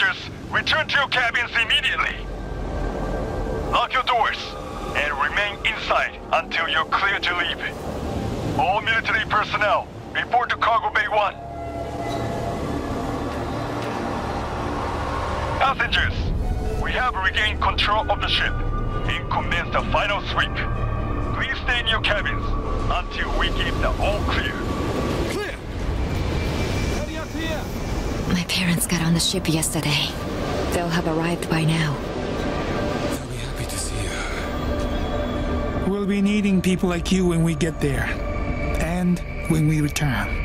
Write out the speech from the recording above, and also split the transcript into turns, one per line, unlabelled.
Passengers, return to your cabins immediately. Lock your doors and remain inside until you're clear to leave. All military personnel, report to Cargo Bay 1. Passengers, we have regained control of the ship and commenced the final sweep. Please stay in your cabins until we give the all clear.
Clear! Ready up here!
My parents got on the ship yesterday. They'll have arrived by now.
They'll be happy to see you.
We'll be needing people like you when we get there. And when we return.